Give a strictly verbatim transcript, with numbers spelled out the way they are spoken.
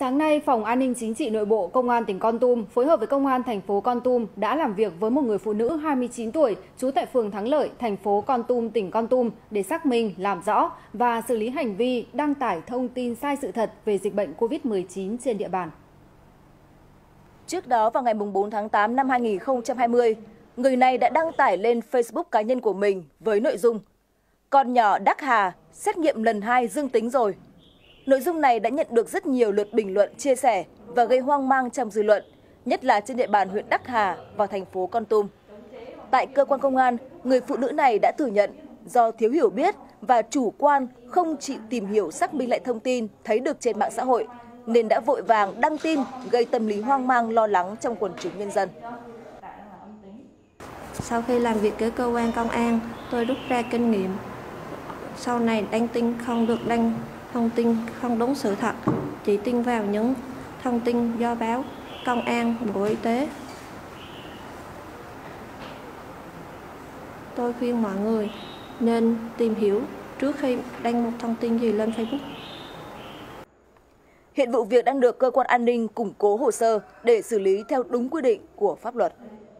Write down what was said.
Sáng nay, Phòng An ninh Chính trị Nội bộ Công an tỉnh Kon Tum phối hợp với Công an thành phố Kon Tum đã làm việc với một người phụ nữ hai mươi chín tuổi trú tại phường Thắng Lợi, thành phố Kon Tum, tỉnh Kon Tum để xác minh, làm rõ và xử lý hành vi đăng tải thông tin sai sự thật về dịch bệnh Covid mười chín trên địa bàn. Trước đó vào ngày bốn tháng tám năm hai nghìn không trăm hai mươi, người này đã đăng tải lên Facebook cá nhân của mình với nội dung: "Con nhỏ Đắc Hà xét nghiệm lần hai dương tính rồi." Nội dung này đã nhận được rất nhiều lượt bình luận chia sẻ và gây hoang mang trong dư luận, nhất là trên địa bàn huyện Đắc Hà và thành phố Kon Tum. Tại cơ quan công an, người phụ nữ này đã thừa nhận do thiếu hiểu biết và chủ quan không chịu tìm hiểu xác minh lại thông tin thấy được trên mạng xã hội, nên đã vội vàng đăng tin gây tâm lý hoang mang lo lắng trong quần chúng nhân dân. Sau khi làm việc với cơ quan công an, tôi rút ra kinh nghiệm. Sau này đăng tin không được đăng thông tin không đúng sự thật, chỉ tin vào những thông tin do báo, công an, Bộ Y tế. Tôi khuyên mọi người nên tìm hiểu trước khi đăng một thông tin gì lên Facebook. Hiện vụ việc đang được cơ quan an ninh củng cố hồ sơ để xử lý theo đúng quy định của pháp luật.